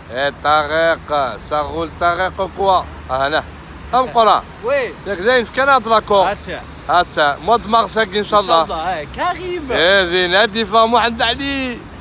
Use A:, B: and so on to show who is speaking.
A: الطريق شغل الطريق كوا هنا ام قرا
B: وي
A: ياك زين في كندا لاكور
B: هاتشا
A: مود مارسك ان شاء الله
B: كريم
A: زين هادي فامو عند علي